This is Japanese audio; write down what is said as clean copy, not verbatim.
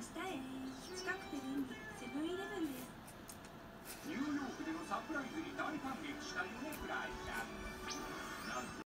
日へ。近くて便利、セブンイレブンです。 ニューヨークでのサプライズに大感激。